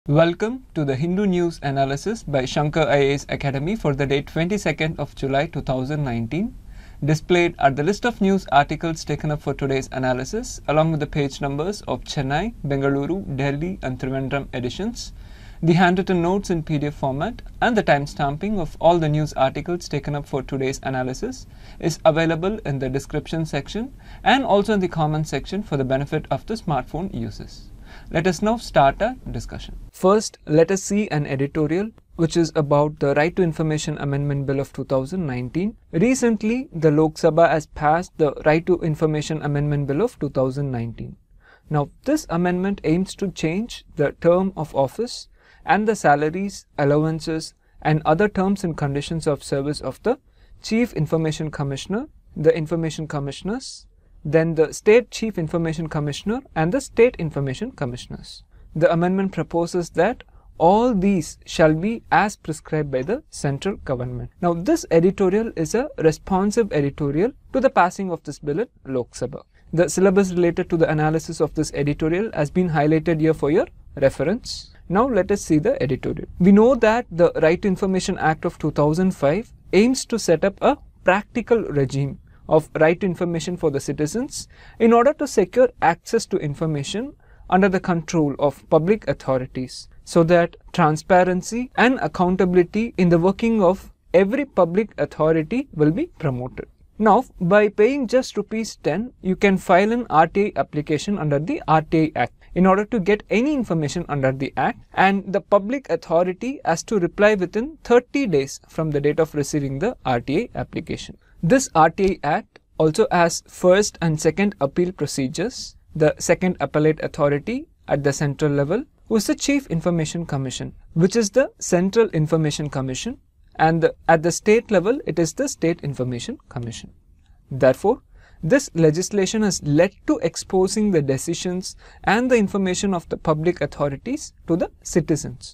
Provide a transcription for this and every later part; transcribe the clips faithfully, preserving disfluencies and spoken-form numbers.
Welcome to the Hindu News Analysis by Shankar I A S Academy for the date twenty-second of July two thousand nineteen. Displayed are the list of news articles taken up for today's analysis along with the page numbers of Chennai, Bengaluru, Delhi and Trivandrum editions, the handwritten notes in P D F format and the timestamping of all the news articles taken up for today's analysis is available in the description section and also in the comment section for the benefit of the smartphone users. Let us now start our discussion. First, let us see an editorial which is about the Right to Information Amendment Bill of two thousand nineteen. Recently, the Lok Sabha has passed the Right to Information Amendment Bill of two thousand nineteen. Now, this amendment aims to change the term of office and the salaries, allowances and other terms and conditions of service of the Chief Information Commissioner, the Information Commissioners, then the State Chief Information Commissioner and the State Information Commissioners. The amendment proposes that all these shall be as prescribed by the central government. Now, this editorial is a responsive editorial to the passing of this bill in Lok Sabha. The syllabus related to the analysis of this editorial has been highlighted here for your reference. Now, let us see the editorial. We know that the Right to Information Act of two thousand five aims to set up a practical regime of right to information for the citizens in order to secure access to information under the control of public authorities so that transparency and accountability in the working of every public authority will be promoted. Now, by paying just rupees ten, you can file an R T I application under the R T I Act in order to get any information under the Act, and the public authority has to reply within thirty days from the date of receiving the R T I application. This R T I Act also has first and second appeal procedures. The second appellate authority at the central level was the Chief Information Commission, which is the Central Information Commission, and the, at the state level it is the State Information Commission. Therefore, this legislation has led to exposing the decisions and the information of the public authorities to the citizens.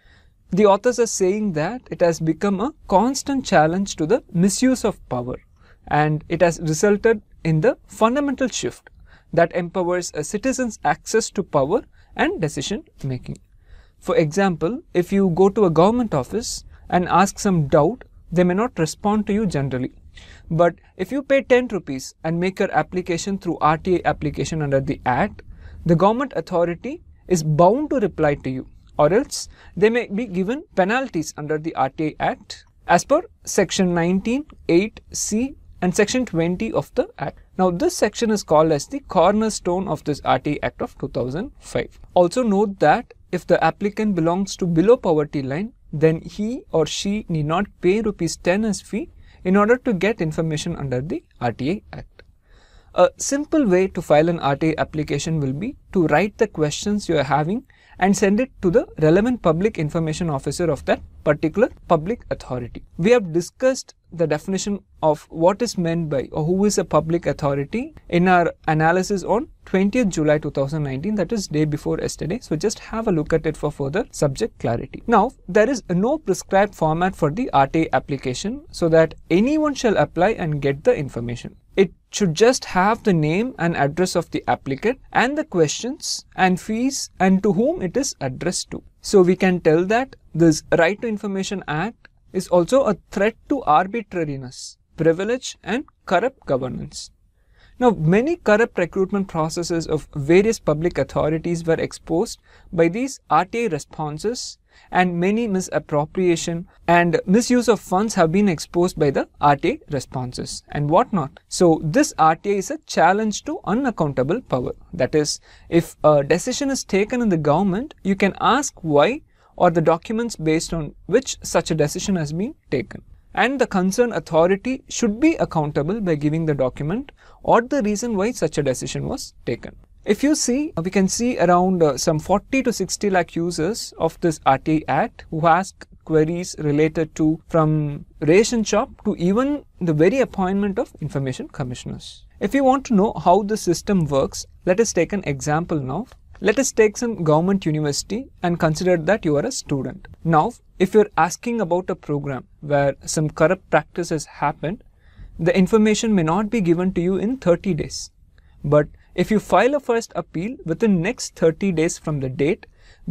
The authors are saying that it has become a constant challenge to the misuse of power, and it has resulted in the fundamental shift that empowers a citizen's access to power and decision making. For example, if you go to a government office and ask some doubt, they may not respond to you generally. But if you pay ten rupees and make your application through R T I application under the Act, the government authority is bound to reply to you, or else they may be given penalties under the R T I Act as per section nineteen eight C and section twenty of the Act. Now, this section is called as the cornerstone of this R T I Act of two thousand five. Also note that if the applicant belongs to below poverty line, then he or she need not pay rupees ten as fee in order to get information under the R T I Act. A simple way to file an R T I application will be to write the questions you are having and send it to the relevant public information officer of that particular public authority. We have discussed the definition of what is meant by or who is a public authority in our analysis on twentieth July two thousand nineteen, that is day before yesterday. So just have a look at it for further subject clarity. Now, there is no prescribed format for the R T I application so that anyone shall apply and get the information. It should just have the name and address of the applicant and the questions and fees and to whom it is addressed to. So we can tell that this Right to Information Act is also a threat to arbitrariness, privilege and corrupt governance. Now, many corrupt recruitment processes of various public authorities were exposed by these R T I responses, and many misappropriation and misuse of funds have been exposed by the R T I responses and whatnot. So, this R T I is a challenge to unaccountable power. That is, if a decision is taken in the government, you can ask why or the documents based on which such a decision has been taken. And the concerned authority should be accountable by giving the document or the reason why such a decision was taken. If you see, we can see around uh, some forty to sixty lakh users of this R T I Act who ask queries related to from ration shop to even the very appointment of information commissioners. If you want to know how the system works, let us take an example now. Let us take some government university and consider that you are a student. Now, if you're asking about a program where some corrupt practice has happened, the information may not be given to you in thirty days. But if you file a first appeal within next thirty days from the date when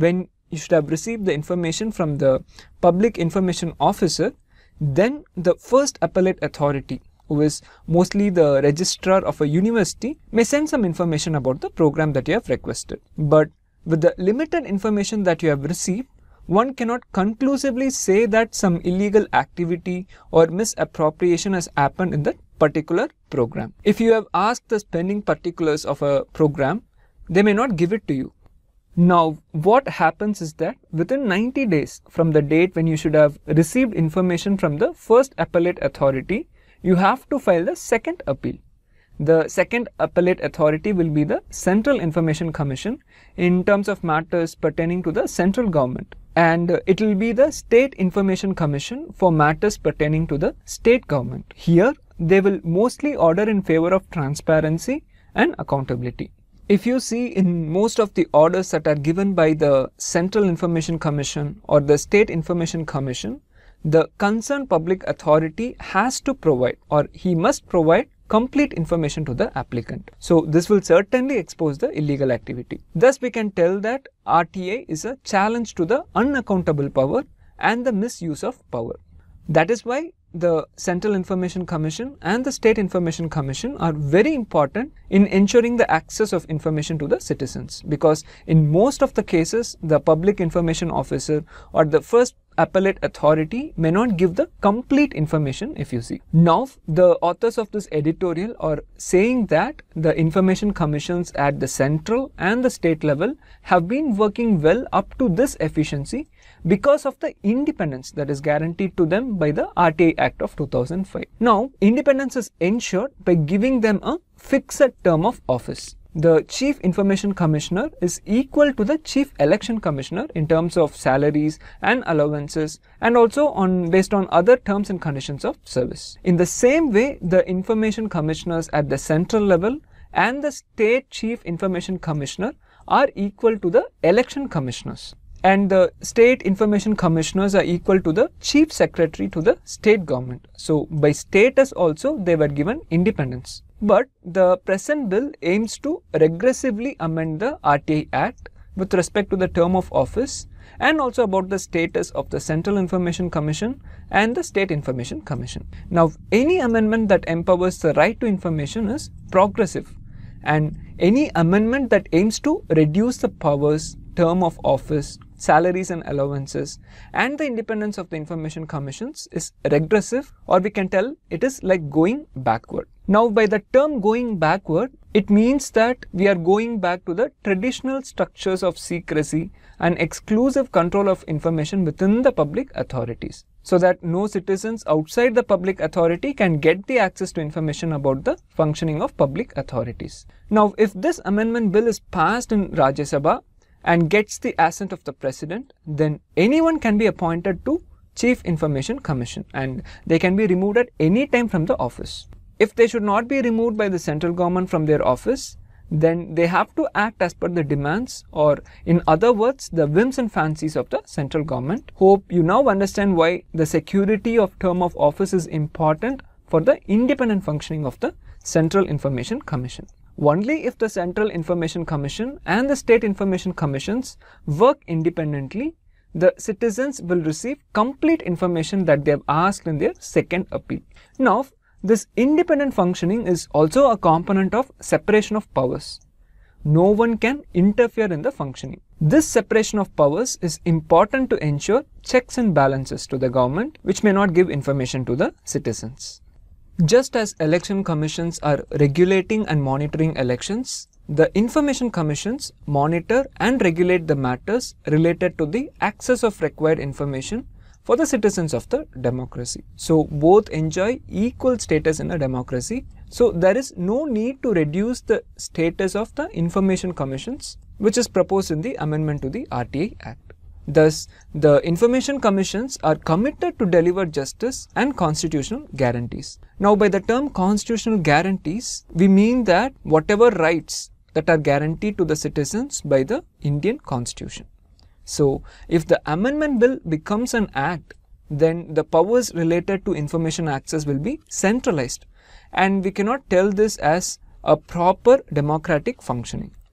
you should have received the information from the public information officer, then the first appellate authority, who is mostly the registrar of a university, may send some information about the program that you have requested. But with the limited information that you have received, one cannot conclusively say that some illegal activity or misappropriation has happened in that particular program. If you have asked the spending particulars of a program, they may not give it to you. Now, what happens is that within ninety days from the date when you should have received information from the first appellate authority, you have to file the second appeal. The second appellate authority will be the Central Information Commission in terms of matters pertaining to the central government, and it will be the State Information Commission for matters pertaining to the state government. Here, they will mostly order in favor of transparency and accountability. If you see in most of the orders that are given by the Central Information Commission or the State Information Commission, the concerned public authority has to provide, or he must provide, complete information to the applicant. So this will certainly expose the illegal activity. Thus we can tell that R T I is a challenge to the unaccountable power and the misuse of power. That is why the Central Information Commission and the State Information Commission are very important in ensuring the access of information to the citizens, because in most of the cases the public information officer or the first appellate authority may not give the complete information. If you see, now the authors of this editorial are saying that the information commissions at the central and the state level have been working well up to this efficiency because of the independence that is guaranteed to them by the R T I Act of two thousand five. Now, independence is ensured by giving them a fixed term of office. The Chief Information Commissioner is equal to the Chief Election Commissioner in terms of salaries and allowances, and also on based on other terms and conditions of service. In the same way, the Information Commissioners at the central level and the State Chief Information Commissioner are equal to the Election Commissioners, and the State Information Commissioners are equal to the Chief Secretary to the state government. So by status also they were given independence. But the present bill aims to regressively amend the R T I Act with respect to the term of office and also about the status of the Central Information Commission and the State Information Commission. Now, any amendment that empowers the right to information is progressive, and any amendment that aims to reduce the powers, term of office, salaries and allowances, and the independence of the information commissions is regressive, or we can tell it is like going backward. Now, by the term going backward, it means that we are going back to the traditional structures of secrecy and exclusive control of information within the public authorities, so that no citizens outside the public authority can get the access to information about the functioning of public authorities. Now, if this amendment bill is passed in Rajya Sabha and gets the assent of the President, then anyone can be appointed to Chief Information Commission and they can be removed at any time from the office. If they should not be removed by the central government from their office, then they have to act as per the demands, or in other words, the whims and fancies of the central government. Hope you now understand why the security of term of office is important for the independent functioning of the Central Information Commission. Only if the Central Information Commission and the State Information Commissions work independently, the citizens will receive complete information that they have asked in their second appeal. Now, this independent functioning is also a component of separation of powers. No one can interfere in the functioning. This separation of powers is important to ensure checks and balances to the government, which may not give information to the citizens. Just as election commissions are regulating and monitoring elections, the information commissions monitor and regulate the matters related to the access of required information for the citizens of the democracy. So both enjoy equal status in a democracy. So there is no need to reduce the status of the information commissions, which is proposed in the amendment to the R T I Act. Thus, the information commissions are committed to deliver justice and constitutional guarantees. Now, by the term constitutional guarantees, we mean that whatever rights that are guaranteed to the citizens by the Indian Constitution. So, if the amendment bill becomes an act, then the powers related to information access will be centralized, and we cannot tell this as a proper democratic functioning.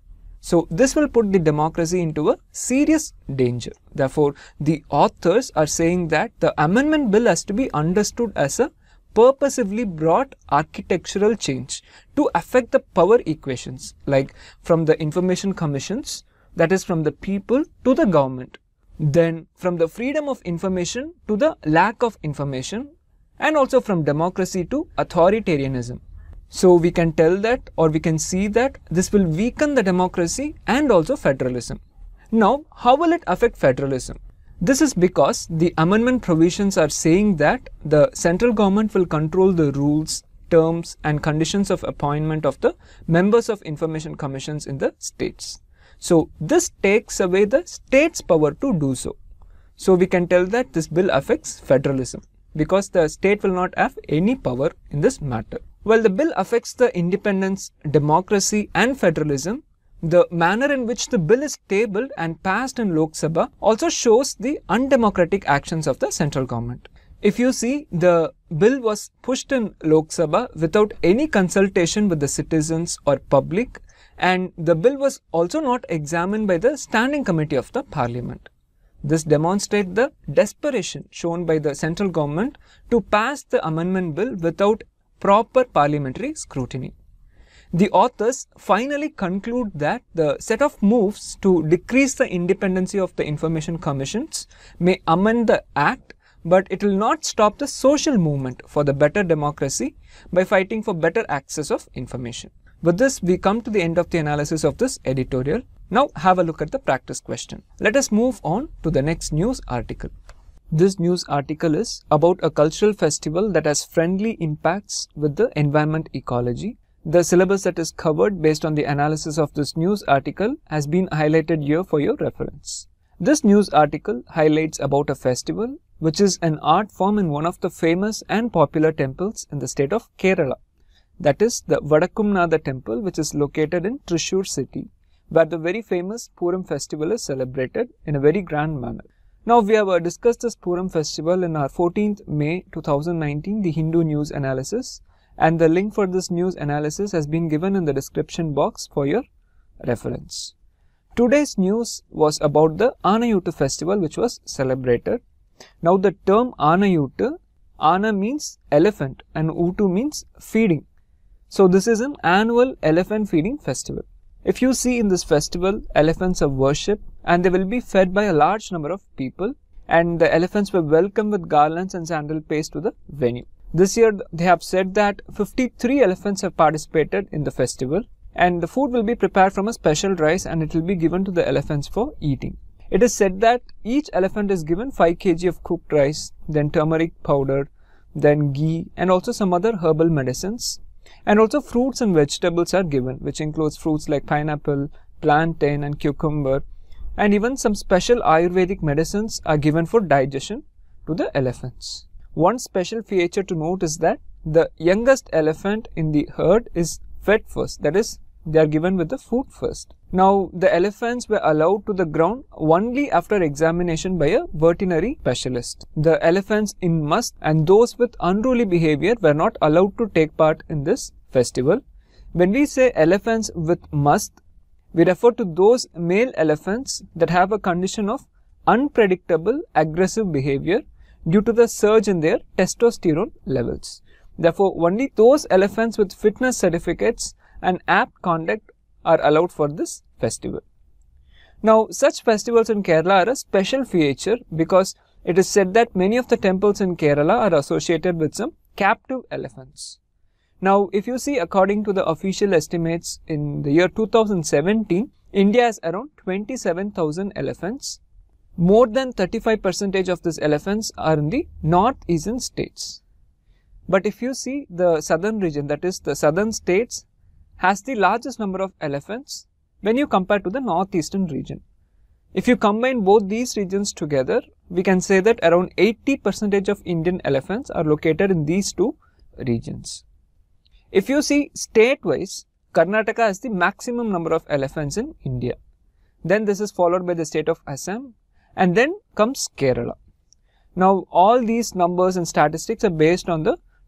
So this will put the democracy into a serious danger. Therefore, the authors are saying that the amendment bill has to be understood as a purposively brought architectural change to affect the power equations, like from the information commissions, that is from the people to the government, then from the freedom of information to the lack of information, and also from democracy to authoritarianism. So we can tell that, or we can see that this will weaken the democracy and also federalism. Now, how will it affect federalism? This is because the amendment provisions are saying that the central government will control the rules, terms and conditions of appointment of the members of information commissions in the states. So this takes away the state's power to do so. So we can tell that this bill affects federalism because the state will not have any power in this matter. While the bill affects the independence, democracy and federalism, the manner in which the bill is tabled and passed in Lok Sabha also shows the undemocratic actions of the central government. If you see, the bill was pushed in Lok Sabha without any consultation with the citizens or public, and the bill was also not examined by the standing committee of the parliament. This demonstrates the desperation shown by the central government to pass the amendment bill without proper parliamentary scrutiny. The authors finally conclude that the set of moves to decrease the independency of the information commissions may amend the act, but it will not stop the social movement for the better democracy by fighting for better access of information. With this, we come to the end of the analysis of this editorial. Now have a look at the practice question. Let us move on to the next news article. This news article is about a cultural festival that has friendly impacts with the environment ecology. The syllabus that is covered based on the analysis of this news article has been highlighted here for your reference. This news article highlights about a festival which is an art form in one of the famous and popular temples in the state of Kerala. That is the Vadakkumnatha temple, which is located in Thrissur city, where the very famous Puram festival is celebrated in a very grand manner. Now we have uh, discussed this Puram festival in our fourteenth May two thousand nineteen, the Hindu news analysis, and the link for this news analysis has been given in the description box for your reference. Today's news was about the Anayuta festival which was celebrated. Now the term Anayuta, Ana means elephant and Utu means feeding. So this is an annual elephant feeding festival. If you see in this festival, elephants are worshipped and they will be fed by a large number of people, and the elephants were welcomed with garlands and sandal paste to the venue. This year they have said that fifty-three elephants have participated in the festival, and the food will be prepared from a special rice and it will be given to the elephants for eating. It is said that each elephant is given five kilograms of cooked rice, then turmeric powder, then ghee and also some other herbal medicines. And also fruits and vegetables are given, which includes fruits like pineapple, plantain and cucumber, and even some special Ayurvedic medicines are given for digestion to the elephants. One special feature to note is that the youngest elephant in the herd is fed first, that is, they are given with the food first. Now, the elephants were allowed to the ground only after examination by a veterinary specialist. The elephants in must and those with unruly behavior were not allowed to take part in this festival. When we say elephants with must, we refer to those male elephants that have a condition of unpredictable aggressive behavior due to the surge in their testosterone levels. Therefore, only those elephants with fitness certificates and apt conduct are allowed for this festival. Now, such festivals in Kerala are a special feature because it is said that many of the temples in Kerala are associated with some captive elephants. Now, if you see, according to the official estimates in the year two thousand seventeen, India has around twenty-seven thousand elephants. More than thirty-five percent of these elephants are in the northeastern states. But if you see, the southern region, that is the southern states, has the largest number of elephants when you compare to the northeastern region. If you combine both these regions together, we can say that around eighty percent of Indian elephants are located in these two regions. If you see state-wise, Karnataka has the maximum number of elephants in India. Then this is followed by the state of Assam, and then comes Kerala. Now all these numbers and statistics are based on the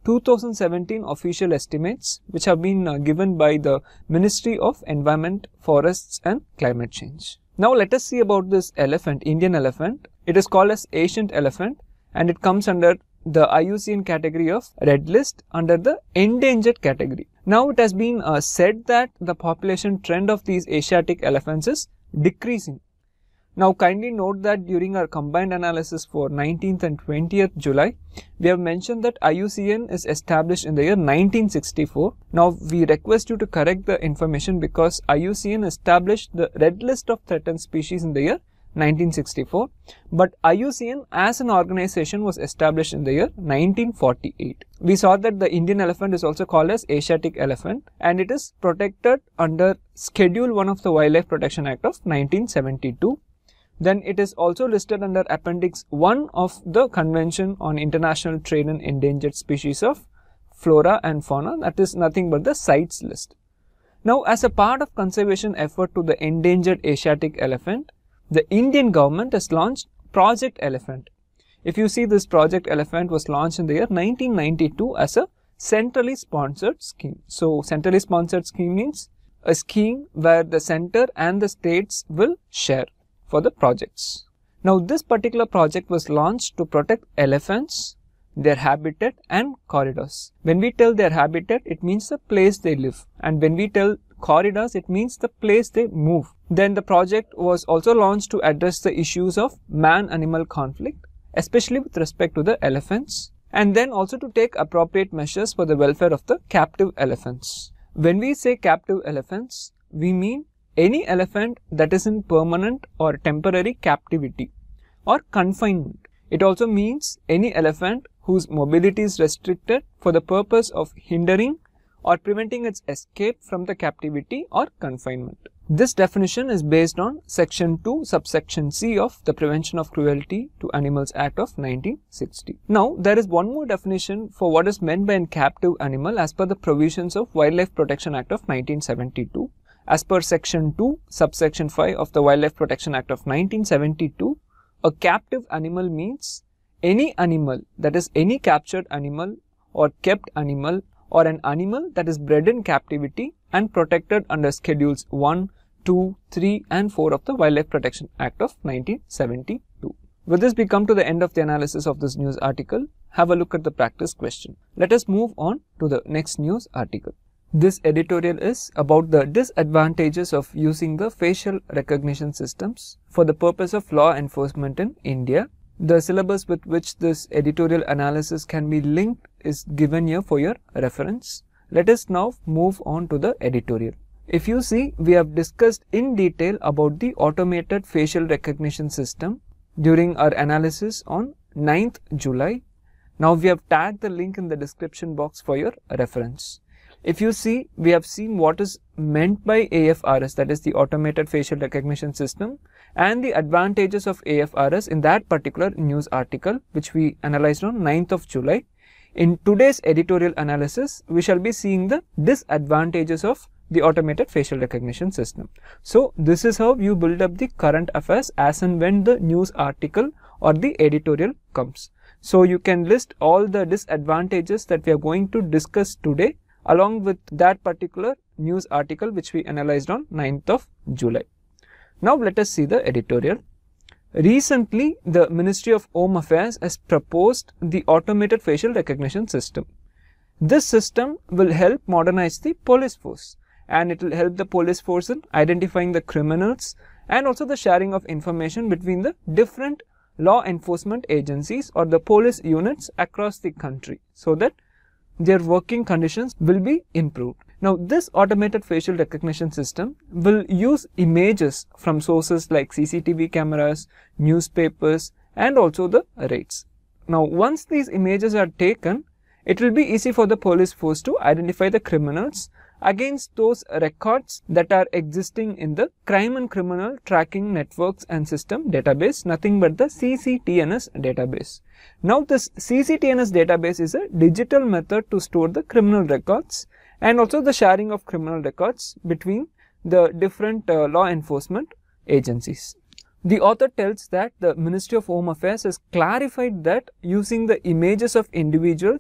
two thousand seventeen official estimates which have been uh, given by the Ministry of Environment, Forests and Climate Change. Now let us see about this elephant, Indian elephant. It is called as ancient elephant and it comes under the I U C N category of Red List under the endangered category. Now it has been uh, said that the population trend of these Asiatic elephants is decreasing. Now kindly note that during our combined analysis for nineteenth and twentieth July, we have mentioned that I U C N is established in the year nineteen sixty-four. Now we request you to correct the information because I U C N established the Red List of Threatened Species in the year nineteen sixty-four, but I U C N as an organization was established in the year nineteen forty-eight. We saw that the Indian elephant is also called as Asiatic elephant and it is protected under Schedule one of the Wildlife Protection Act of nineteen seventy-two. Then it is also listed under Appendix one of the Convention on International Trade in Endangered Species of Flora and Fauna, that is nothing but the CITES list. Now as a part of conservation effort to the endangered Asiatic elephant, the Indian government has launched Project Elephant. If you see, this Project Elephant was launched in the year nineteen ninety-two as a centrally sponsored scheme. So centrally sponsored scheme means a scheme where the center and the states will share for the projects. Now this particular project was launched to protect elephants, their habitat and corridors. When we tell their habitat, it means the place they live, and when we tell corridors, it means the place they move. Then the project was also launched to address the issues of man-animal conflict, especially with respect to the elephants, and then also to take appropriate measures for the welfare of the captive elephants. When we say captive elephants, we mean any elephant that is in permanent or temporary captivity or confinement. It also means any elephant whose mobility is restricted for the purpose of hindering or preventing its escape from the captivity or confinement. This definition is based on Section two, Subsection C of the Prevention of Cruelty to Animals Act of nineteen sixty. Now, there is one more definition for what is meant by a captive animal as per the provisions of Wildlife Protection Act of nineteen seventy-two. As per Section two, Subsection five of the Wildlife Protection Act of nineteen seventy-two, a captive animal means any animal, that is any captured animal or kept animal or an animal that is bred in captivity and protected under Schedules one, two, three and four of the Wildlife Protection Act of nineteen seventy-two. With this, we come to the end of the analysis of this news article. Have a look at the practice question. Let us move on to the next news article. This editorial is about the disadvantages of using the facial recognition systems for the purpose of law enforcement in India. The syllabus with which this editorial analysis can be linked is given here for your reference. Let us now move on to the editorial. If you see, we have discussed in detail about the automated facial recognition system during our analysis on ninth July. Now we have tagged the link in the description box for your reference. If you see, we have seen what is meant by A F R S, that is the Automated Facial Recognition System, and the advantages of A F R S in that particular news article which we analyzed on ninth of July. In today's editorial analysis, we shall be seeing the disadvantages of the Automated Facial Recognition System. So this is how you build up the current affairs as and when the news article or the editorial comes. So you can list all the disadvantages that we are going to discuss today along with that particular news article which we analyzed on ninth of July. Now let us see the editorial. Recently, the Ministry of Home Affairs has proposed the Automated Facial Recognition System. This system will help modernize the police force, and it will help the police force in identifying the criminals and also the sharing of information between the different law enforcement agencies or the police units across the country so that their working conditions will be improved. Now, this automated facial recognition system will use images from sources like C C T V cameras, newspapers, and also the raids. Now, once these images are taken, it will be easy for the police force to identify the criminals against those records that are existing in the Crime and Criminal Tracking Networks and System database, nothing but the C C T N S database. Now, this C C T N S database is a digital method to store the criminal records and also the sharing of criminal records between the different uh, law enforcement agencies. The author tells that the Ministry of Home Affairs has clarified that using the images of individuals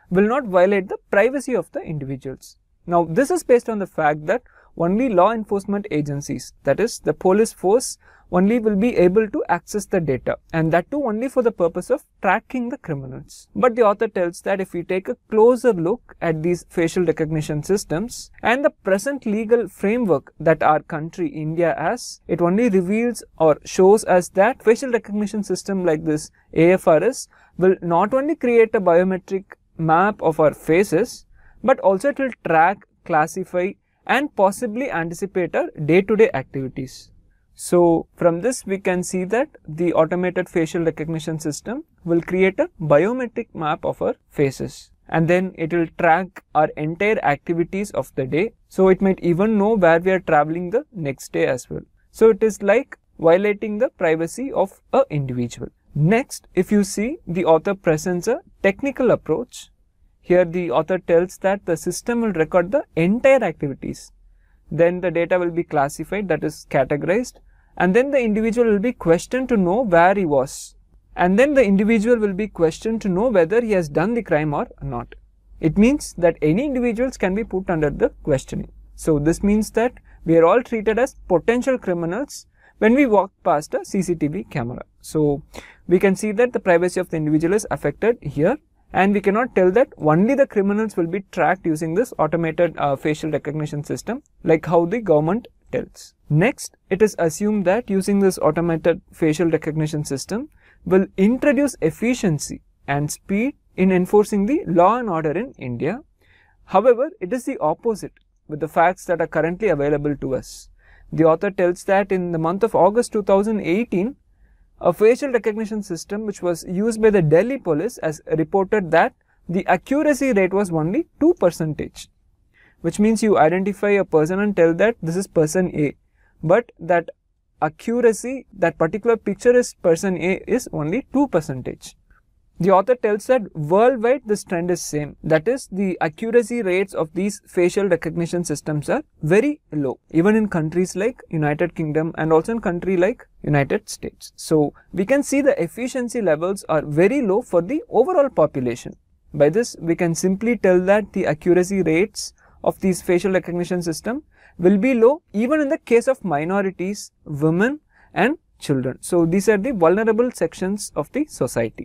will not violate the privacy of the individuals. Now, this is based on the fact that only law enforcement agencies, that is the police force, only will be able to access the data, and that too only for the purpose of tracking the criminals. But the author tells that if we take a closer look at these facial recognition systems and the present legal framework that our country India has, it only reveals or shows us that facial recognition system like this A F R S will not only create a biometric map of our faces, but also it will track, classify and possibly anticipate our day-to-day activities. So from this we can see that the automated facial recognition system will create a biometric map of our faces, and then it will track our entire activities of the day. So it might even know where we are traveling the next day as well. So it is like violating the privacy of an individual. Next, if you see, the author presents a technical approach. Here the author tells that the system will record the entire activities. Then the data will be classified, that is categorized, and then the individual will be questioned to know where he was. And then the individual will be questioned to know whether he has done the crime or not. It means that any individuals can be put under the questioning. So this means that we are all treated as potential criminals when we walk past a C C T V camera. So we can see that the privacy of the individual is affected here. And we cannot tell that only the criminals will be tracked using this automated uh, facial recognition system, like how the government tells. Next, it is assumed that using this automated facial recognition system will introduce efficiency and speed in enforcing the law and order in India. However, it is the opposite with the facts that are currently available to us. The author tells that in the month of August two thousand eighteen, a facial recognition system which was used by the Delhi police has reported that the accuracy rate was only two percent, which means you identify a person and tell that this is person A, but that accuracy, that particular picture is person A, is only two percent. The author tells that worldwide this trend is same, that is the accuracy rates of these facial recognition systems are very low, even in countries like United Kingdom and also in country like United States. So we can see the efficiency levels are very low for the overall population. By this we can simply tell that the accuracy rates of these facial recognition system will be low even in the case of minorities, women and children. So these are the vulnerable sections of the society.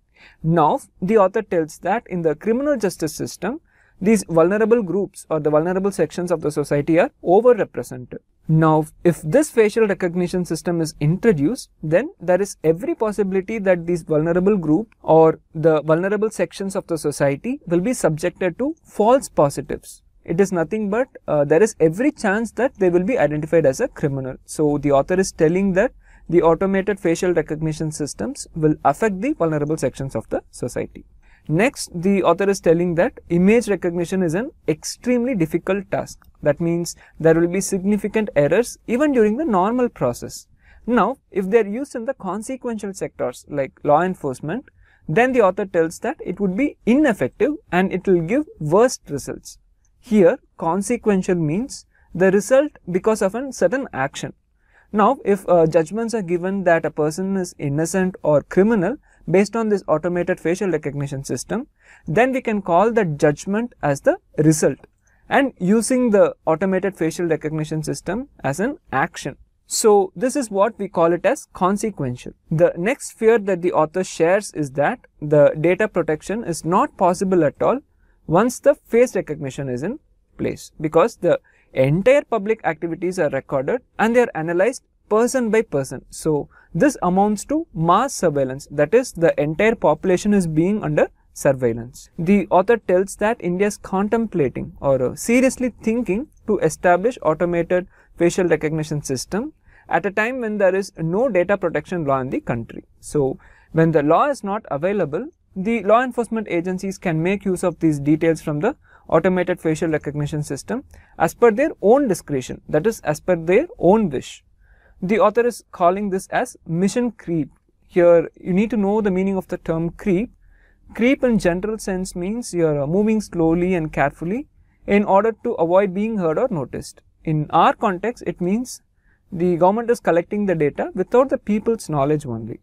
Now, the author tells that in the criminal justice system, these vulnerable groups or the vulnerable sections of the society are overrepresented. Now, if this facial recognition system is introduced, then there is every possibility that these vulnerable group or the vulnerable sections of the society will be subjected to false positives. It is nothing but uh, there is every chance that they will be identified as a criminal. So, the author is telling that the automated facial recognition systems will affect the vulnerable sections of the society. Next, the author is telling that image recognition is an extremely difficult task. That means there will be significant errors even during the normal process. Now, if they are used in the consequential sectors like law enforcement, then the author tells that it would be ineffective and it will give worst results. Here, consequential means the result because of a certain action. Now, if uh, judgments are given that a person is innocent or criminal based on this automated facial recognition system, then we can call that judgment as the result and using the automated facial recognition system as an action. So, this is what we call it as consequential. The next fear that the author shares is that the data protection is not possible at all once the face recognition is in place, because the entire public activities are recorded and they are analyzed person by person. So this amounts to mass surveillance, that is the entire population is being under surveillance. The author tells that India is contemplating or seriously thinking to establish automated facial recognition system at a time when there is no data protection law in the country. So when the law is not available, the law enforcement agencies can make use of these details from the automated facial recognition system as per their own discretion, that is as per their own wish. The author is calling this as mission creep. Here you need to know the meaning of the term creep. Creep in general sense means you are moving slowly and carefully in order to avoid being heard or noticed. In our context, it means the government is collecting the data without the people's knowledge only.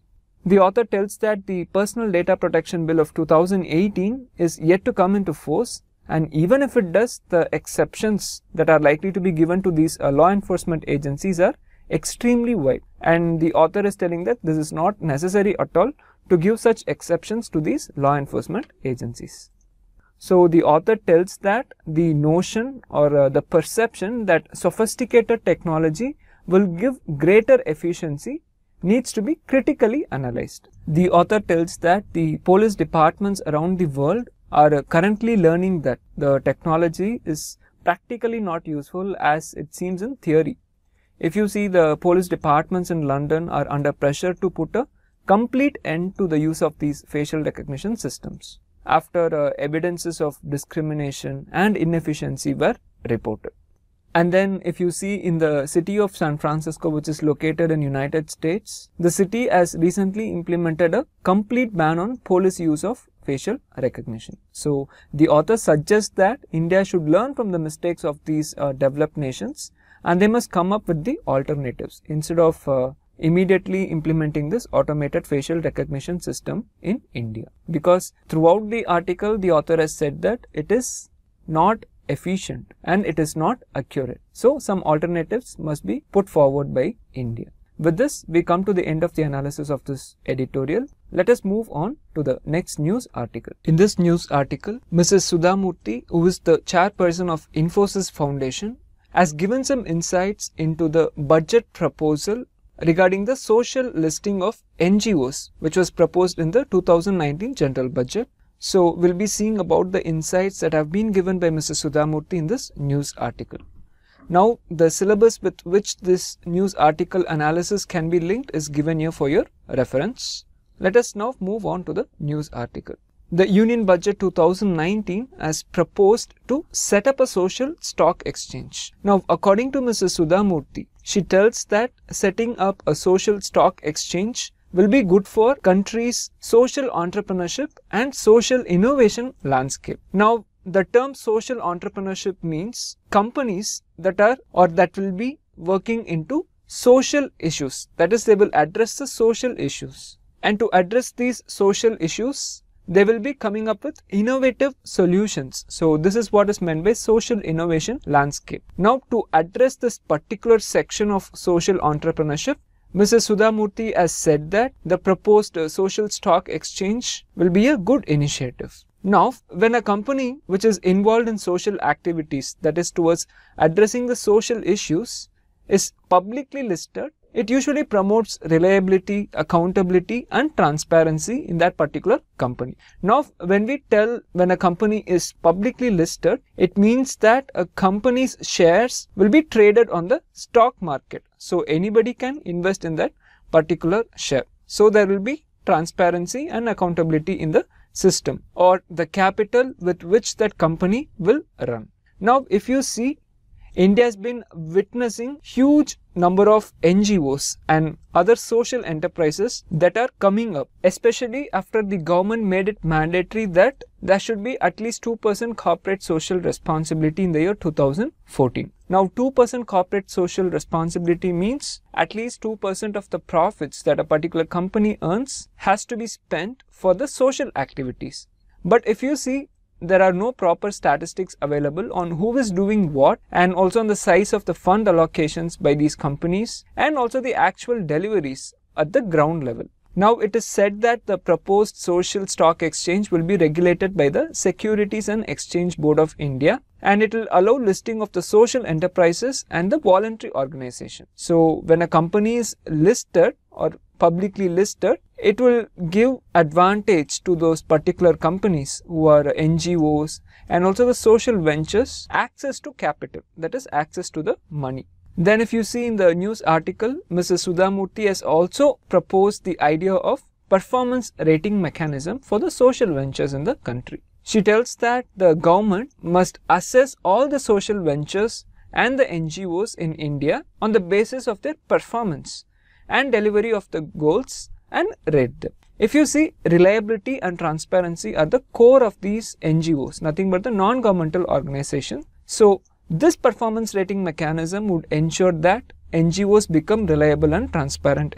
The author tells that the Personal Data Protection Bill of two thousand eighteen is yet to come into force, and even if it does, the exceptions that are likely to be given to these uh, law enforcement agencies are extremely wide, and the author is telling that this is not necessary at all to give such exceptions to these law enforcement agencies. So the author tells that the notion or uh, the perception that sophisticated technology will give greater efficiency needs to be critically analyzed. The author tells that the police departments around the world are uh, currently learning that the technology is practically not useful as it seems in theory. If you see, the police departments in London are under pressure to put a complete end to the use of these facial recognition systems after uh, evidences of discrimination and inefficiency were reported. And then if you see, in the city of San Francisco, which is located in United States, the city has recently implemented a complete ban on police use of facial recognition. So the author suggests that India should learn from the mistakes of these uh, developed nations, and they must come up with the alternatives instead of uh, immediately implementing this automated facial recognition system in India. Because throughout the article, the author has said that it is not efficient and it is not accurate. So some alternatives must be put forward by India. With this, we come to the end of the analysis of this editorial. Let us move on to the next news article. In this news article, Missus Sudha Murthy, who is the chairperson of Infosys Foundation, has given some insights into the budget proposal regarding the social listing of N G Os, which was proposed in the two thousand nineteen general budget. So we'll be seeing about the insights that have been given by Missus Sudha Murthy in this news article. Now, the syllabus with which this news article analysis can be linked is given here for your reference. Let us now move on to the news article. The Union Budget two thousand nineteen has proposed to set up a social stock exchange. Now, according to Missus Sudha Murthy, she tells that setting up a social stock exchange will be good for country's social entrepreneurship and social innovation landscape. Now, the term social entrepreneurship means companies that are or that will be working into social issues. That is, they will address the social issues. And to address these social issues, they will be coming up with innovative solutions. So this is what is meant by social innovation landscape. Now, to address this particular section of social entrepreneurship, Missus Sudha Murthy has said that the proposed uh, social stock exchange will be a good initiative. Now, when a company which is involved in social activities, that is towards addressing the social issues, is publicly listed, it usually promotes reliability, accountability and transparency in that particular company. Now, when we tell when a company is publicly listed, it means that a company's shares will be traded on the stock market. So anybody can invest in that particular share. So there will be transparency and accountability in the system or the capital with which that company will run. Now, if you see, India has been witnessing huge number of N G Os and other social enterprises that are coming up, especially after the government made it mandatory that there should be at least two percent corporate social responsibility in the year two thousand fourteen. Now, two percent corporate social responsibility means at least two percent of the profits that a particular company earns has to be spent for the social activities. But if you see, there are no proper statistics available on who is doing what, and also on the size of the fund allocations by these companies, and also the actual deliveries at the ground level. Now, it is said that the proposed social stock exchange will be regulated by the Securities and Exchange Board of India, and it will allow listing of the social enterprises and the voluntary organization. So when a company is listed or publicly listed, it will give advantage to those particular companies who are N G Os and also the social ventures access to capital, that is access to the money. Then if you see in the news article, Missus Sudha Murthy has also proposed the idea of performance rating mechanism for the social ventures in the country. She tells that the government must assess all the social ventures and the N G Os in India on the basis of their performance and delivery of the goals and rate them. If you see, reliability and transparency are the core of these N G Os, nothing but the non-governmental organization. So this performance rating mechanism would ensure that N G Os become reliable and transparent in the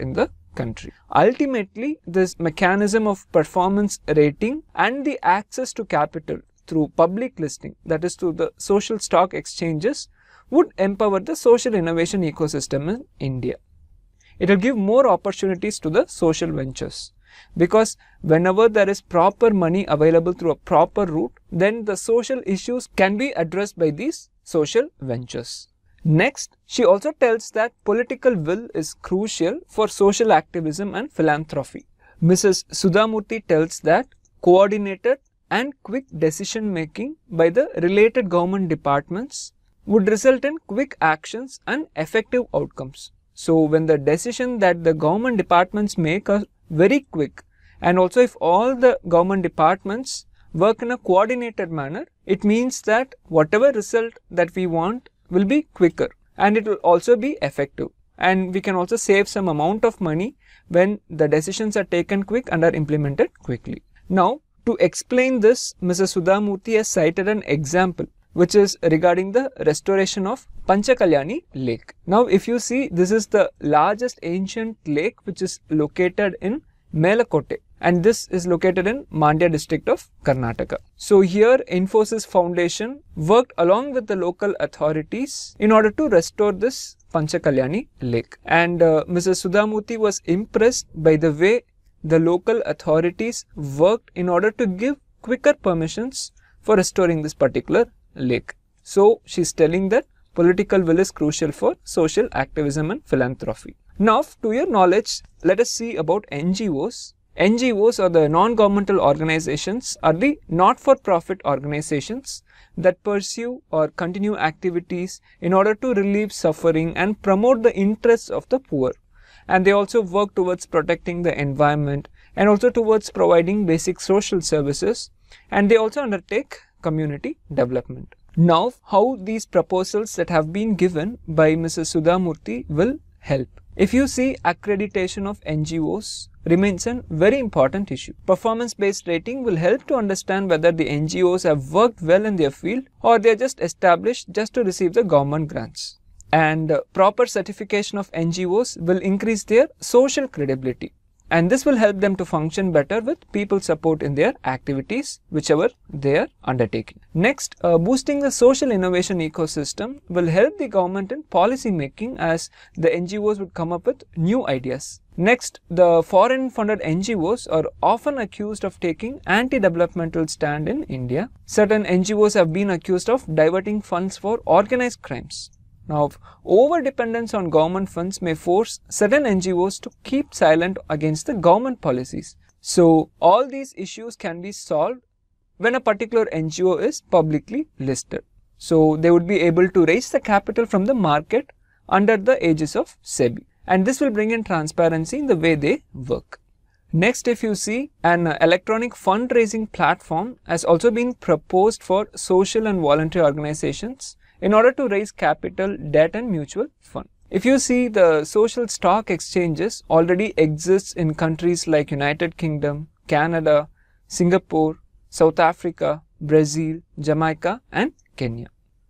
country. Ultimately, this mechanism of performance rating and the access to capital through public listing, that is through the social stock exchanges, would empower the social innovation ecosystem in India. It will give more opportunities to the social ventures, because whenever there is proper money available through a proper route, then the social issues can be addressed by these social ventures. Next, she also tells that political will is crucial for social activism and philanthropy. Missus Sudhamurthy tells that coordinated and quick decision making by the related government departments would result in quick actions and effective outcomes. So when the decision that the government departments make are very quick, and also if all the government departments work in a coordinated manner, it means that whatever result that we want will be quicker, and it will also be effective, and we can also save some amount of money when the decisions are taken quick and are implemented quickly. Now, to explain this, Missus Sudhamurthy has cited an example which is regarding the restoration of Panchakalyani Lake. Now, if you see, this is the largest ancient lake which is located in Melakote, and this is located in Mandya district of Karnataka. So here Infosys Foundation worked along with the local authorities in order to restore this Panchakalyani Lake, and uh, Missus Sudhamurthy was impressed by the way the local authorities worked in order to give quicker permissions for restoring this particular lake. So she is telling that political will is crucial for social activism and philanthropy. Now, to your knowledge, let us see about N G Os. N G Os, or the non-governmental organizations, are the not-for-profit organizations that pursue or continue activities in order to relieve suffering and promote the interests of the poor. And they also work towards protecting the environment and also towards providing basic social services, and they also undertake community development. Now, how these proposals that have been given by Missus Sudhamurthy will help. If you see, accreditation of N G Os remains a very important issue. Performance-based rating will help to understand whether the N G Os have worked well in their field or they are just established just to receive the government grants. And uh, proper certification of N G Os will increase their social credibility, and this will help them to function better with people support in their activities, whichever they are undertaking. Next, uh, boosting the social innovation ecosystem will help the government in policy making, as the N G Os would come up with new ideas. Next, the foreign funded N G Os are often accused of taking anti-developmental stand in India. Certain N G Os have been accused of diverting funds for organized crimes. Now, over-dependence on government funds may force certain N G Os to keep silent against the government policies. So, all these issues can be solved when a particular N G O is publicly listed. So, they would be able to raise the capital from the market under the aegis of SEBI, and this will bring in transparency in the way they work. Next, if you see, an electronic fundraising platform has also been proposed for social and voluntary organizations in order to raise capital, debt and mutual fund. If you see, the social stock exchanges already exists in countries like United Kingdom, Canada, Singapore, South Africa, Brazil, Jamaica and Kenya.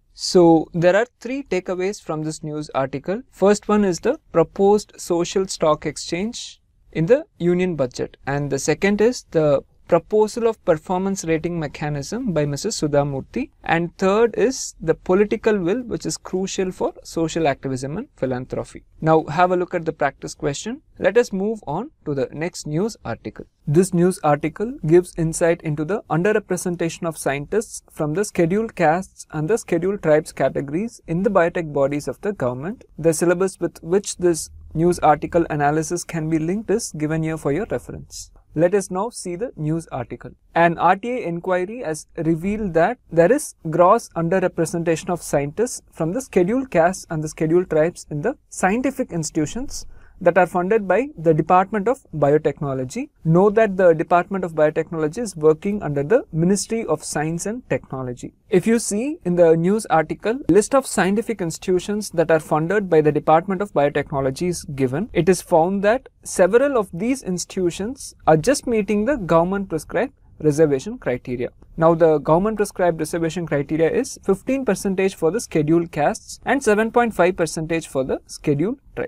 So there are three takeaways from this news article. First one is the proposed social stock exchange in the union budget, and the second is the proposal of performance rating mechanism by Missus Sudhamurthy, and third is the political will, which is crucial for social activism and philanthropy. Now have a look at the practice question. Let us move on to the next news article. This news article gives insight into the underrepresentation of scientists from the scheduled castes and the scheduled tribes categories in the biotech bodies of the government. The syllabus with which this news article analysis can be linked is given here for your reference. Let us now see the news article. An R T I inquiry has revealed that there is gross underrepresentation of scientists from the scheduled castes and the scheduled tribes in the scientific institutions that are funded by the Department of Biotechnology. Know that the Department of Biotechnology is working under the Ministry of Science and Technology. If you see in the news article, list of scientific institutions that are funded by the Department of Biotechnology is given. It is found that several of these institutions are just meeting the government prescribed reservation criteria. Now the government prescribed reservation criteria is fifteen percent for the scheduled castes and seven point five percent for the scheduled tribes.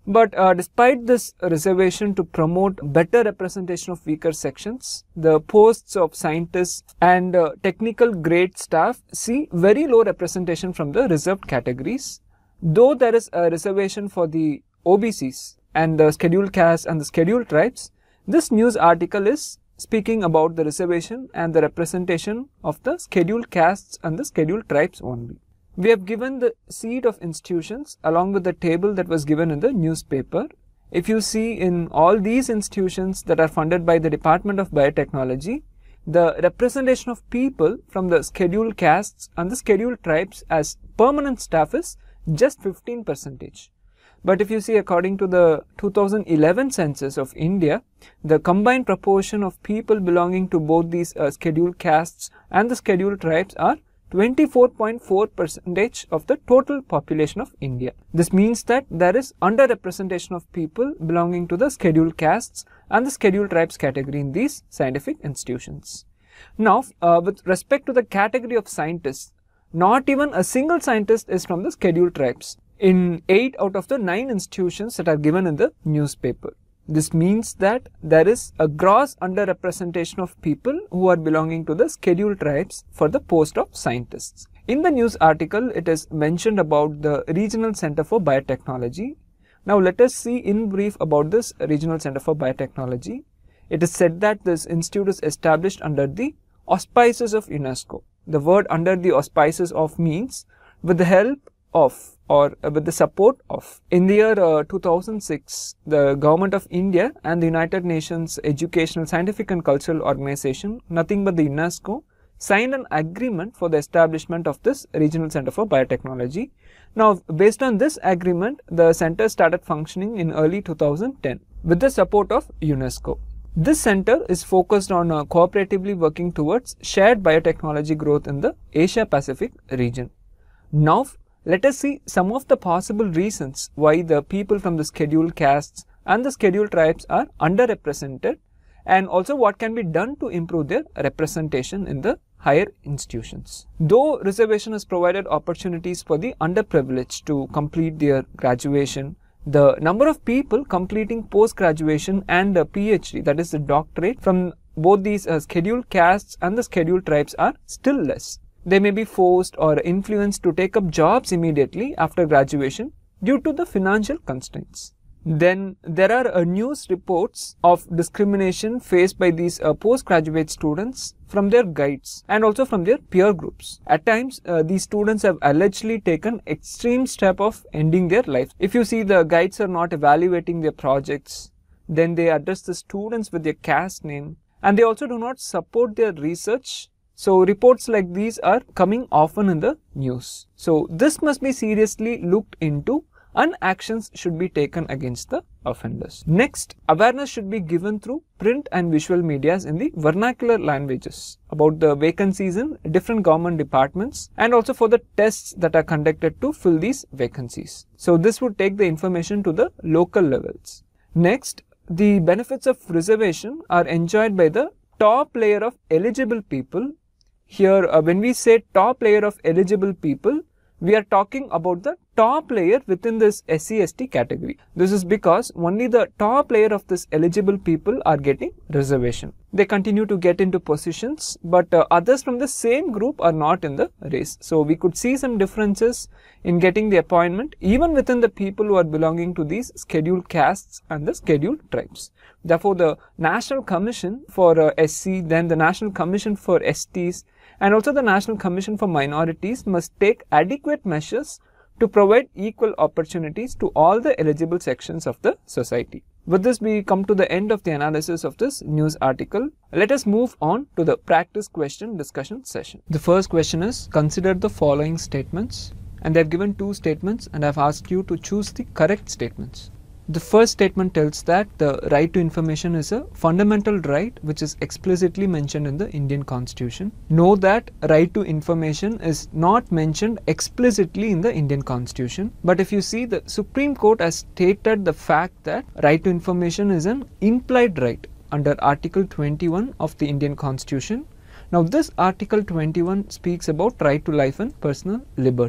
But uh, despite this reservation to promote better representation of weaker sections, the posts of scientists and uh, technical grade staff see very low representation from the reserved categories. Though there is a reservation for the O B Cs and the scheduled castes and the scheduled tribes, this news article is speaking about the reservation and the representation of the scheduled castes and the scheduled tribes only. We have given the seat of institutions along with the table that was given in the newspaper. If you see in all these institutions that are funded by the Department of Biotechnology, the representation of people from the scheduled castes and the scheduled tribes as permanent staff is just fifteen percent. But if you see according to the two thousand eleven census of India, the combined proportion of people belonging to both these uh, scheduled castes and the scheduled tribes are twenty-four point four percent of the total population of India. This means that there is underrepresentation of people belonging to the scheduled castes and the scheduled tribes category in these scientific institutions. Now, uh, with respect to the category of scientists, not even a single scientist is from the scheduled tribes in eight out of the nine institutions that are given in the newspaper. This means that there is a gross underrepresentation of people who are belonging to the scheduled tribes for the post of scientists. In the news article, it is mentioned about the Regional Center for Biotechnology. Now let us see in brief about this Regional Center for Biotechnology. It is said that this institute is established under the auspices of UNESCO. The word under the auspices of means with the help of or uh, with the support of. In the year uh, two thousand six, the Government of India and the United Nations Educational, Scientific and Cultural Organization, nothing but the UNESCO, signed an agreement for the establishment of this Regional Center for Biotechnology. Now, based on this agreement, the center started functioning in early two thousand ten with the support of UNESCO. This center is focused on uh, cooperatively working towards shared biotechnology growth in the Asia Pacific region. Now, let us see some of the possible reasons why the people from the scheduled castes and the scheduled tribes are underrepresented, and also what can be done to improve their representation in the higher institutions. Though reservation has provided opportunities for the underprivileged to complete their graduation, the number of people completing post-graduation and a PhD, that is the doctorate, from both these uh, scheduled castes and the scheduled tribes are still less. They may be forced or influenced to take up jobs immediately after graduation due to the financial constraints. Then there are uh, news reports of discrimination faced by these uh, postgraduate students from their guides and also from their peer groups. At times, uh, these students have allegedly taken extreme step of ending their life. If you see the guides are not evaluating their projects, then they address the students with their caste name, and they also do not support their research. So reports like these are coming often in the news. So this must be seriously looked into and actions should be taken against the offenders. Next, awareness should be given through print and visual medias in the vernacular languages about the vacancies in different government departments and also for the tests that are conducted to fill these vacancies. So this would take the information to the local levels. Next, the benefits of reservation are enjoyed by the top layer of eligible people. Here, uh, when we say top layer of eligible people, we are talking about the top layer within this S C S T category. This is because only the top layer of this eligible people are getting reservation. They continue to get into positions, but uh, others from the same group are not in the race. So we could see some differences in getting the appointment even within the people who are belonging to these scheduled castes and the scheduled tribes. Therefore, the National Commission for uh, S C, then the National Commission for S Ts, and also the National Commission for Minorities must take adequate measures to provide equal opportunities to all the eligible sections of the society. With this, we come to the end of the analysis of this news article. Let us move on to the practice question discussion session. The first question is, consider the following statements, and they have given two statements and I have asked you to choose the correct statements. The first statement tells that the right to information is a fundamental right which is explicitly mentioned in the Indian Constitution. Know that right to information is not mentioned explicitly in the Indian Constitution, but if you see, the Supreme Court has stated the fact that right to information is an implied right under Article twenty-one of the Indian Constitution. Now this Article twenty-one speaks about right to life and personal liberty.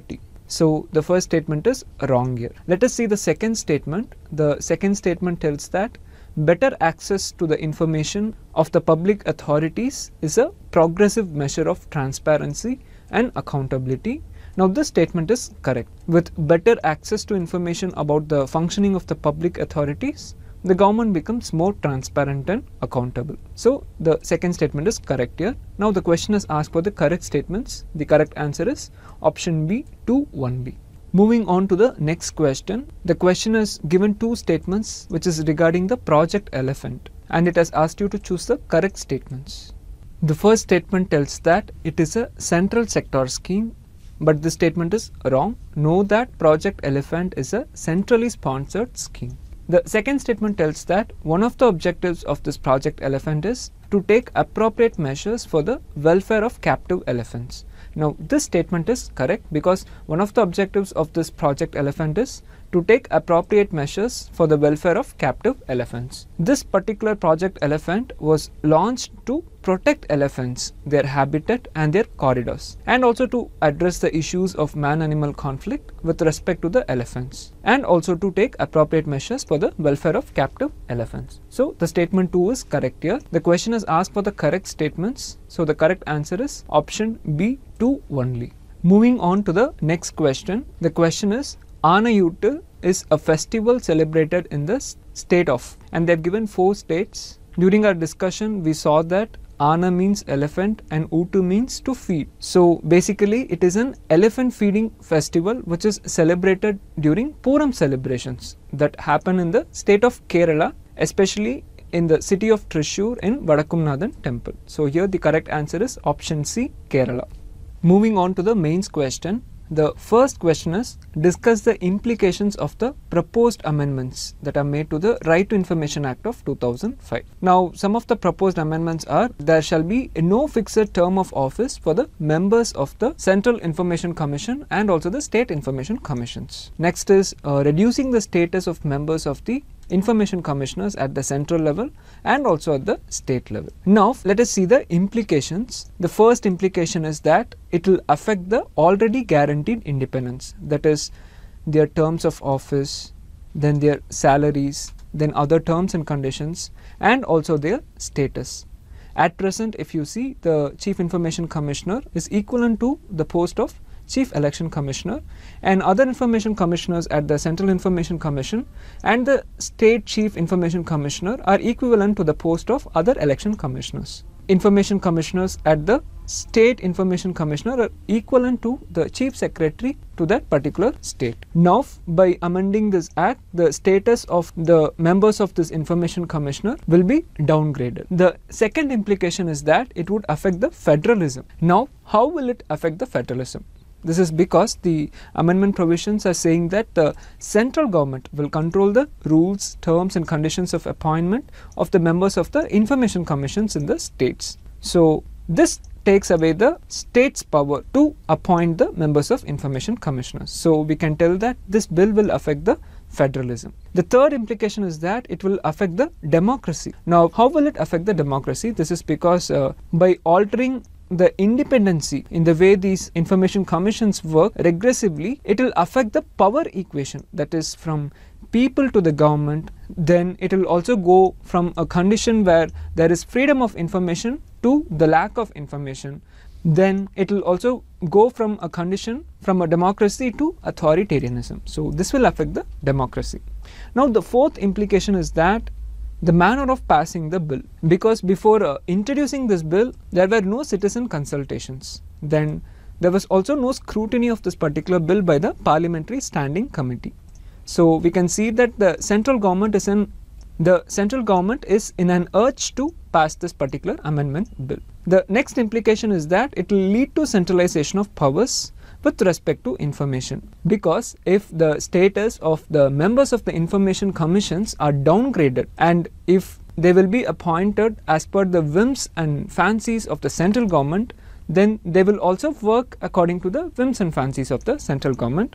So the first statement is wrong here. Let us see the second statement. The second statement tells that better access to the information of the public authorities is a progressive measure of transparency and accountability. Now this statement is correct. With better access to information about the functioning of the public authorities, the government becomes more transparent and accountable. So the second statement is correct here. Now the question is asked for the correct statements. The correct answer is option B, two one B. Moving on to the next question. The question is given two statements which is regarding the Project Elephant, and it has asked you to choose the correct statements. The first statement tells that it is a central sector scheme, but this statement is wrong. Know that Project Elephant is a centrally sponsored scheme. The second statement tells that one of the objectives of this Project Elephant is to take appropriate measures for the welfare of captive elephants. Now this statement is correct because one of the objectives of this Project Elephant is to take appropriate measures for the welfare of captive elephants. This particular Project Elephant was launched to protect elephants, their habitat and their corridors, and also to address the issues of man-animal conflict with respect to the elephants, and also to take appropriate measures for the welfare of captive elephants. So the statement two is correct here. The question is asked for the correct statements. So the correct answer is option B, two only. Moving on to the next question. The question is Aanayuttu is a festival celebrated in the state of, and they have given four states. During our discussion we saw that Aana means elephant and Uttu means to feed. So basically it is an elephant feeding festival which is celebrated during Puram celebrations that happen in the state of Kerala, especially in the city of Thrissur in Vadakkunnathan temple. So here the correct answer is option C, Kerala. Moving on to the mains question. The first question is discuss the implications of the proposed amendments that are made to the Right to Information Act of two thousand five. Now some of the proposed amendments are there shall be no fixed term of office for the members of the Central Information Commission and also the State Information Commissions. Next is uh, reducing the status of members of the Information Commissioners at the central level and also at the state level. Now let us see the implications. The first implication is that it will affect the already guaranteed independence, that is their terms of office, then their salaries, then other terms and conditions, and also their status. At present, if you see, the Chief Information Commissioner is equivalent to the post of Chief Election Commissioner, and other information commissioners at the Central Information Commission and the State Chief Information Commissioner are equivalent to the post of other election commissioners. Information commissioners at the State Information Commissioner are equivalent to the Chief Secretary to that particular state. Now by amending this act, the status of the members of this Information Commissioner will be downgraded. The second implication is that it would affect the federalism. Now how will it affect the federalism? This is because the amendment provisions are saying that the central government will control the rules, terms and conditions of appointment of the members of the information commissions in the states. So this takes away the state's power to appoint the members of information commissioners. So we can tell that this bill will affect the federalism. The third implication is that it will affect the democracy. Now how will it affect the democracy? This is because uh, by altering the independency in the way these information commissions work regressively, it will affect the power equation, that is from people to the government. Then it will also go from a condition where there is freedom of information to the lack of information. Then it will also go from a condition from a democracy to authoritarianism. So this will affect the democracy. Now the fourth implication is that the manner of passing the bill, because before uh, introducing this bill there were no citizen consultations. Then there was also no scrutiny of this particular bill by the Parliamentary Standing Committee. So we can see that the central government is in the central government is in an urge to pass this particular amendment bill. The next implication is that it will lead to centralization of powers with respect to information, because if the status of the members of the information commissions are downgraded and if they will be appointed as per the whims and fancies of the central government, then they will also work according to the whims and fancies of the central government.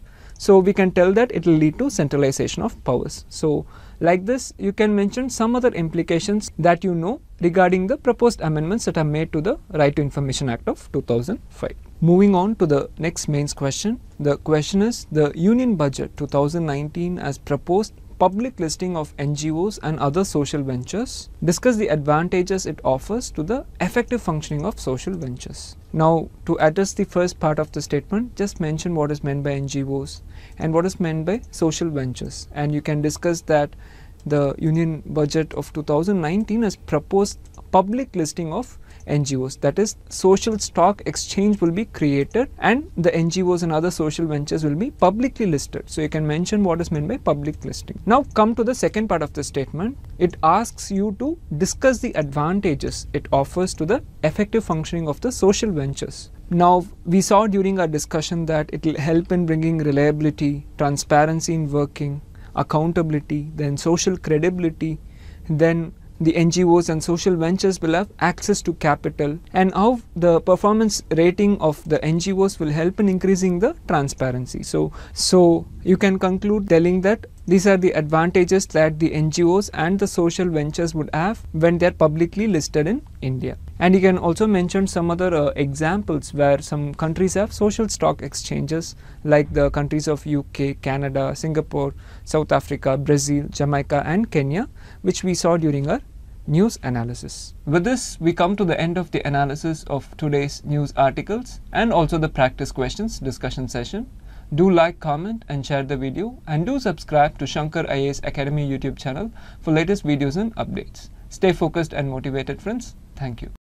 So we can tell that it will lead to centralization of powers. So like this, you can mention some other implications that you know regarding the proposed amendments that are made to the Right to Information Act of two thousand five. Moving on to the next mains question. The question is, the Union Budget two thousand nineteen as proposed public listing of N G Os and other social ventures. Discuss the advantages it offers to the effective functioning of social ventures. Now, to address the first part of the statement, just mention what is meant by N G Os and what is meant by social ventures, and you can discuss that the Union Budget of two thousand nineteen has proposed public listing of N G Os, that is, social stock exchange will be created and the N G Os and other social ventures will be publicly listed. So you can mention what is meant by public listing. Now come to the second part of the statement. It asks you to discuss the advantages it offers to the effective functioning of the social ventures. Now, we saw during our discussion that it will help in bringing reliability, transparency in working, accountability, then social credibility, then the N G Os and social ventures will have access to capital, and how the performance rating of the N G Os will help in increasing the transparency. So, so you can conclude telling that these are the advantages that the N G Os and the social ventures would have when they are publicly listed in India. And you can also mention some other uh, examples where some countries have social stock exchanges, like the countries of U K, Canada, Singapore, South Africa, Brazil, Jamaica and Kenya, which we saw during our news analysis. With this, we come to the end of the analysis of today's news articles and also the practice questions discussion session. Do like, comment and share the video, and do subscribe to Shankar I A S Academy YouTube channel for latest videos and updates. Stay focused and motivated, friends. Thank you.